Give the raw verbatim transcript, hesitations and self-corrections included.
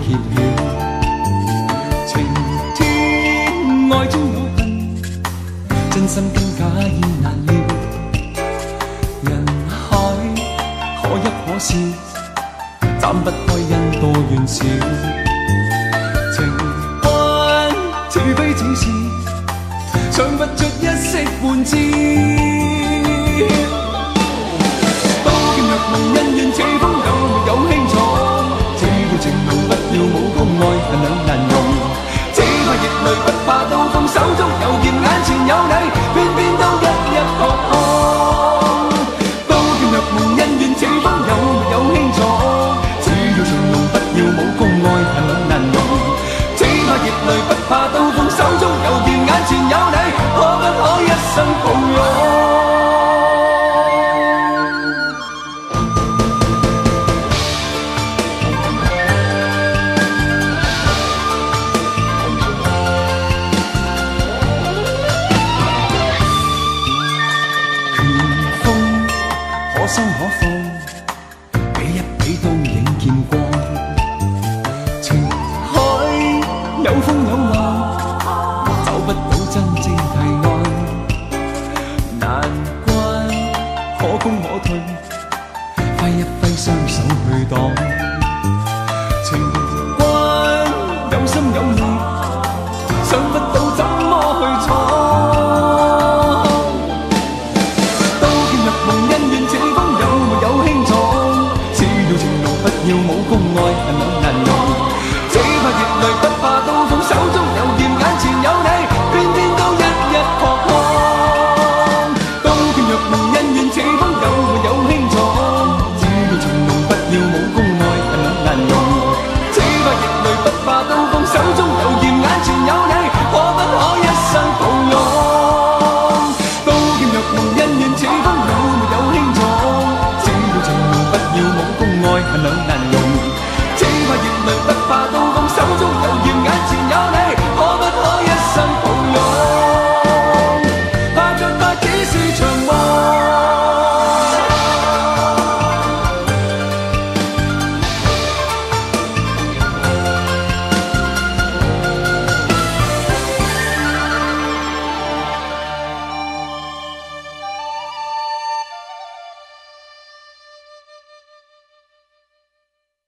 揭曉。情天愛中有恨，真心跟假意難料。人海可一可笑，斬不開因多怨少。情關似非似是，唱不出一息半朝。刀劍若夢恩怨似風，有沒有輕重？只要情濃，不要武功，愛恨兩難容。只怕熱淚，不怕刀鋒，手中有劍，眼前有你，偏偏都一一撲空。刀劍若夢恩怨似風，有沒有輕重？只要情濃，不要武功，愛恨兩難容。只怕熱淚，不怕刀鋒，手中有劍，眼前有你，可不可一生抱擁？可收可放，比一比都影見光。情海有風有浪，找不到真正題案。難關可攻可退，揮一揮雙手去擋。情關有心有力，想不到怎麼去闖。要武功愛恨兩難容，只怕熱淚，不怕刀鋒，手中有劍，眼前有你，偏偏都一一撲空。刀劍若夢恩怨似風，有沒有輕重？只要情濃，不要武功，愛恨兩難容。只怕熱淚，不怕刀鋒，手中有劍，眼前有你，可不可一生抱擁？刀劍若夢恩怨似風，有沒有輕重？只要情濃，不要武功，愛恨兩難。